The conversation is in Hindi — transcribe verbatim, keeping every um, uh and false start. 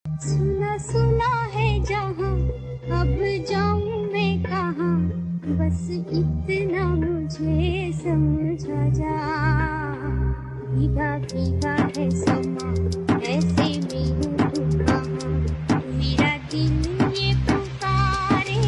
सुना सुना है जहाँ, अब जाऊँ मैं कहाँ, बस इतना मुझे समझा जा। भीगा भीगा है समा, ऐसे